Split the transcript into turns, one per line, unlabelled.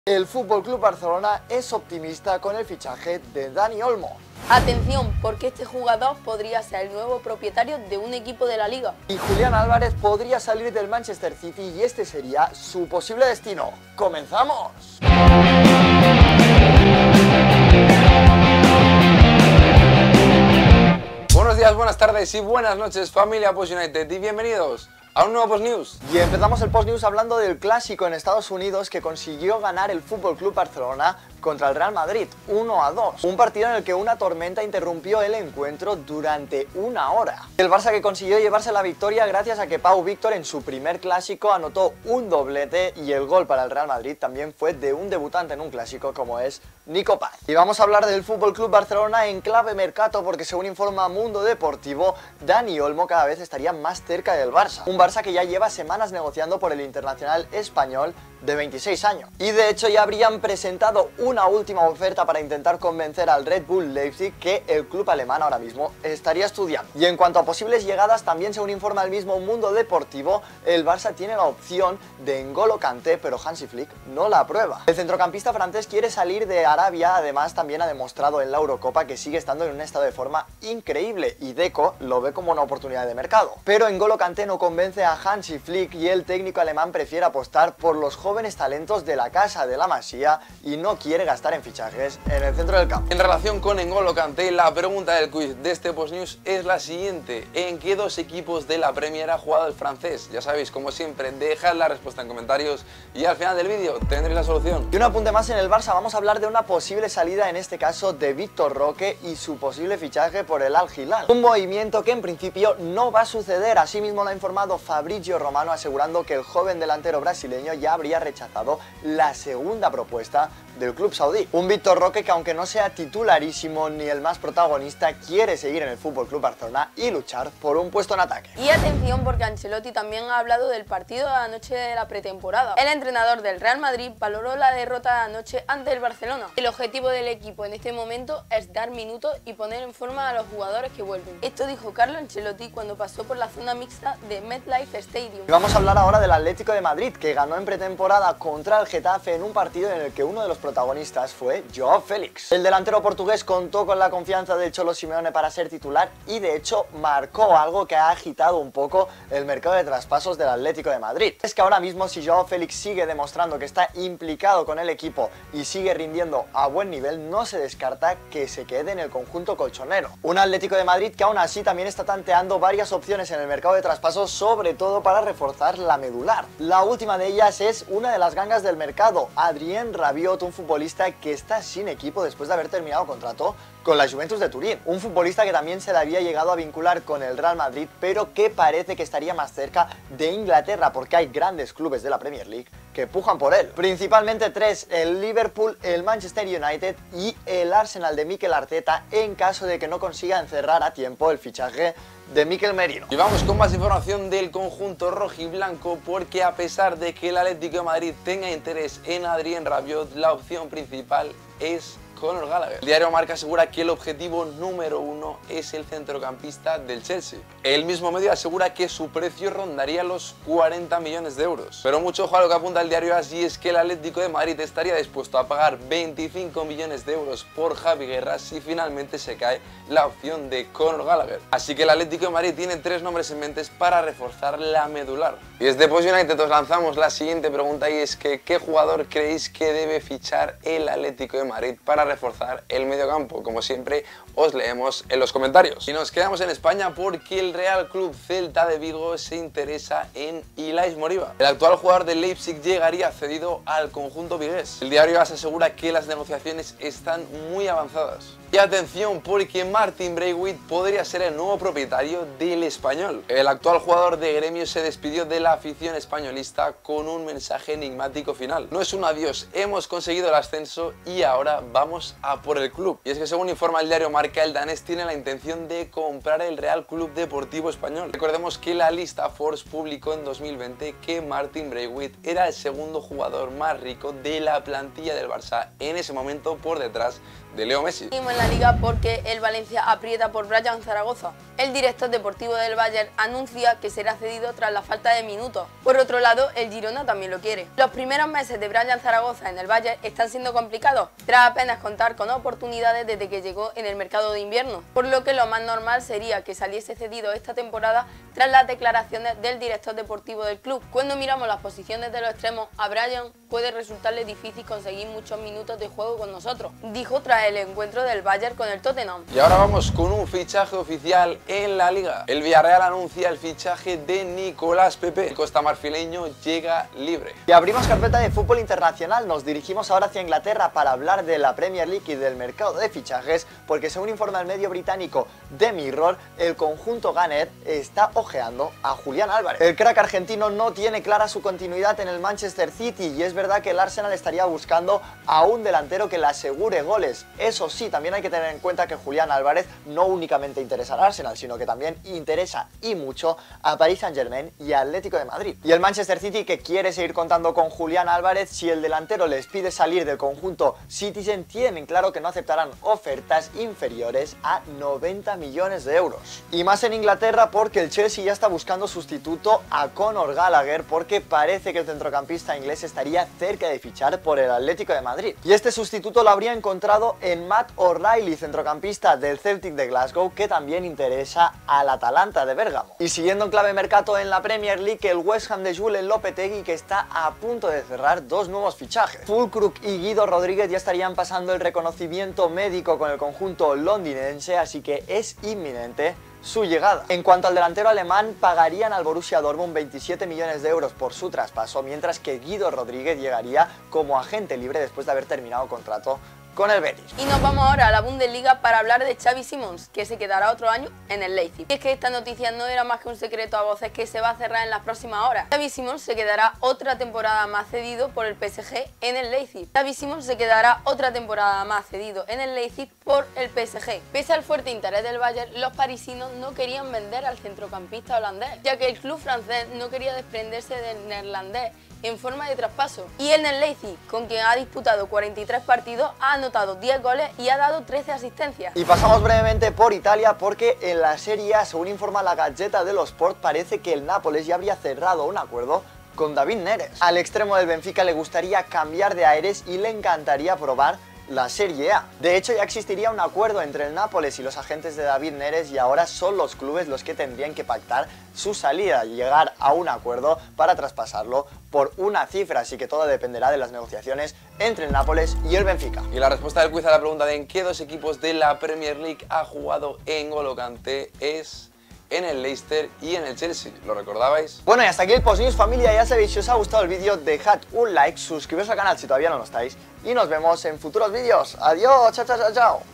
El Fútbol Club Barcelona es optimista con el fichaje de Dani Olmo.
Atención, porque este jugador podría ser el nuevo propietario de un equipo de la Liga.
Y Julián Álvarez podría salir del Manchester City y este sería su posible destino. ¡Comenzamos!
Buenos días, buenas tardes y buenas noches, familia Post United, y bienvenidos a un nuevo Post News.
Y empezamos el Post News hablando del clásico en Estados Unidos que consiguió ganar el Fútbol Club Barcelona contra el Real Madrid, 1-2. Un partido en el que una tormenta interrumpió el encuentro durante una hora. El Barça que consiguió llevarse la victoria gracias a que Pau Víctor en su primer clásico anotó un doblete y el gol para el Real Madrid también fue de un debutante en un clásico como es Nico Paz. Y vamos a hablar del Fútbol Club Barcelona en clave mercato porque según informa Mundo Deportivo, Dani Olmo cada vez estaría más cerca del Barça. Un Barça que ya lleva semanas negociando por el internacional español de 26 años. Y de hecho ya habrían presentado una última oferta para intentar convencer al Red Bull Leipzig que el club alemán ahora mismo estaría estudiando. Y en cuanto a posibles llegadas, también según informa el mismo Mundo Deportivo, el Barça tiene la opción de N'Golo Kanté, pero Hansi Flick no la aprueba. El centrocampista francés quiere salir de Arabia, además también ha demostrado en la Eurocopa que sigue estando en un estado de forma increíble y Deco lo ve como una oportunidad de mercado. Pero N'Golo Kanté no convence a Hansi Flick y el técnico alemán prefiere apostar por los jóvenes talentos de la casa de la Masía y no quiere gastar en fichajes en el centro del campo.
En relación con N'Golo Kanté, la pregunta del quiz de este Post News es la siguiente: ¿en qué dos equipos de la Premier ha jugado el francés? Ya sabéis, como siempre, dejad la respuesta en comentarios y al final del vídeo tendréis la solución.
Y un apunte más en el Barça, vamos a hablar de una posible salida, en este caso de Víctor Roque y su posible fichaje por el Al Hilal. Un movimiento que en principio no va a suceder, asimismo lo ha informado Fabrizio Romano asegurando que el joven delantero brasileño ya habría rechazado la segunda propuesta del club saudí. Un Víctor Roque que aunque no sea titularísimo ni el más protagonista, quiere seguir en el Fútbol Club Barcelona y luchar por un puesto en ataque.
Y atención porque Ancelotti también ha hablado del partido de anoche de la pretemporada. El entrenador del Real Madrid valoró la derrota de anoche ante el Barcelona. El objetivo del equipo en este momento es dar minutos y poner en forma a los jugadores que vuelven. Esto dijo Carlo Ancelotti cuando pasó por la zona mixta de MetLife Stadium.
Y vamos a hablar ahora del Atlético de Madrid, que ganó en pretemporada contra el Getafe en un partido en el que uno de los protagonistas fue Joao Félix. El delantero portugués contó con la confianza del Cholo Simeone para ser titular y de hecho marcó algo que ha agitado un poco el mercado de traspasos del Atlético de Madrid. Es que ahora mismo si Joao Félix sigue demostrando que está implicado con el equipo y sigue rindiendo a buen nivel, no se descarta que se quede en el conjunto colchonero. Un Atlético de Madrid que aún así también está tanteando varias opciones en el mercado de traspasos, sobre todo para reforzar la medular. La última de ellas es una de las gangas del mercado, Adrien Rabiot, un futbolista que está sin equipo después de haber terminado contrato con la Juventus de Turín. Un futbolista que también se le había llegado a vincular con el Real Madrid, pero que parece que estaría más cerca de Inglaterra porque hay grandes clubes de la Premier League que pujan por él. Principalmente tres, el Liverpool, el Manchester United y el Arsenal de Mikel Arteta, en caso de que no consigan cerrar a tiempo el fichaje de Mikel Merino.
Y vamos con más información del conjunto rojiblanco, porque a pesar de que el Atlético de Madrid tenga interés en Adrien Rabiot, la opción principal es Conor Gallagher. El diario Marca asegura que el objetivo número uno es el centrocampista del Chelsea. El mismo medio asegura que su precio rondaría los 40 millones de euros. Pero mucho ojo a lo que apunta el diario AS, y es que el Atlético de Madrid estaría dispuesto a pagar 25 millones de euros por Javi Guerra si finalmente se cae la opción de Conor Gallagher. Así que el Atlético de Madrid tiene tres nombres en mente para reforzar la medular. Y desde Post United os lanzamos la siguiente pregunta, y es que ¿qué jugador creéis que debe fichar el Atlético de Madrid para reforzar el mediocampo? Como siempre os leemos en los comentarios. Y nos quedamos en España porque el Real Club Celta de Vigo se interesa en Ilais Moriba. El actual jugador del Leipzig llegaría cedido al conjunto vigués. El diario AS asegura que las negociaciones están muy avanzadas. Y atención porque Martin Braithwaite podría ser el nuevo propietario del Español. El actual jugador de Gremio se despidió de la afición españolista con un mensaje enigmático final. No es un adiós, hemos conseguido el ascenso y ahora vamos vamos a por el club. Y es que según informa el diario Marca, el danés tiene la intención de comprar el Real Club Deportivo Español. Recordemos que la lista Forbes publicó en 2020 que Martin Braithwaite era el segundo jugador más rico de la plantilla del Barça en ese momento, por detrás de Leo Messi.
Seguimos en la liga porque el Valencia aprieta por Brian Zaragoza. El director deportivo del Bayern anuncia que será cedido tras la falta de minutos. Por otro lado, el Girona también lo quiere. Los primeros meses de Brian Zaragoza en el Bayern están siendo complicados, tras apenas contar con oportunidades desde que llegó en el mercado de invierno, por lo que lo más normal sería que saliese cedido esta temporada tras las declaraciones del director deportivo del club. Cuando miramos las posiciones de los extremos, a Brian puede resultarle difícil conseguir muchos minutos de juego con nosotros, dijo tras el encuentro del Bayern con el Tottenham.
Y ahora vamos con un fichaje oficial en la liga. El Villarreal anuncia el fichaje de Nicolás Pepe. El costamarfileño llega libre.
Y abrimos carpeta de fútbol internacional. Nos dirigimos ahora hacia Inglaterra para hablar de la Premier League y del mercado de fichajes, porque según informa el medio británico The Mirror, el conjunto Gunner está ojeando a Julián Álvarez. El crack argentino no tiene clara su continuidad en el Manchester City y es verdad que el Arsenal estaría buscando a un delantero que le asegure goles. Eso sí, también hay que tener en cuenta que Julián Álvarez no únicamente interesa al Arsenal, sino que también interesa y mucho a Paris Saint-Germain y a Atlético de Madrid. Y el Manchester City, que quiere seguir contando con Julián Álvarez, si el delantero les pide salir del conjunto Citizen, tienen claro que no aceptarán ofertas inferiores a 90 millones de euros. Y más en Inglaterra porque el Chelsea ya está buscando sustituto a Conor Gallagher, porque parece que el centrocampista inglés estaría cerca de fichar por el Atlético de Madrid. Y este sustituto lo habría encontrado en Matt O'Reilly, centrocampista del Celtic de Glasgow, que también interesa al Atalanta de Bérgamo. Y siguiendo en clave mercado en la Premier League, el West Ham de Julen Lopetegui, que está a punto de cerrar dos nuevos fichajes. Fulkrug y Guido Rodríguez ya estarían pasando el reconocimiento médico con el conjunto londinense, así que es inminente su llegada. En cuanto al delantero alemán, pagarían al Borussia Dortmund 27 millones de euros por su traspaso, mientras que Guido Rodríguez llegaría como agente libre después de haber terminado contrato con el Betis.
Y nos vamos ahora a la Bundesliga para hablar de Xavi Simons, que se quedará otro año en el Leipzig. Y es que esta noticia no era más que un secreto a voces que se va a cerrar en las próximas horas. Xavi Simons se quedará otra temporada más cedido por el PSG en el Leipzig. Xavi Simons se quedará otra temporada más cedido en el Leipzig por el PSG. Pese al fuerte interés del Bayern, los parisinos no querían vender al centrocampista holandés, ya que el club francés no quería desprenderse del neerlandés en forma de traspaso. Y en el Leipzig, con quien ha disputado 43 partidos, ha anotado 10 goles y ha dado 13 asistencias.
Y pasamos brevemente por Italia porque en la Serie A, según informa la Gazzetta dello Sport, parece que el Nápoles ya habría cerrado un acuerdo con David Neres. Al extremo del Benfica le gustaría cambiar de aires y le encantaría probar la Serie A. De hecho, ya existiría un acuerdo entre el Nápoles y los agentes de David Neres y ahora son los clubes los que tendrían que pactar su salida y llegar a un acuerdo para traspasarlo por una cifra, así que todo dependerá de las negociaciones entre el Nápoles y el Benfica.
Y la respuesta del quiz a la pregunta de en qué dos equipos de la Premier League ha jugado N'Golo Kanté es en el Leicester y en el Chelsea. ¿Lo recordabais?
Bueno, y hasta aquí el Post News, familia. Ya sabéis, si os ha gustado el vídeo, dejad un like, suscribiros al canal si todavía no lo estáis y nos vemos en futuros vídeos. Adiós, chao, chao, chao, chao.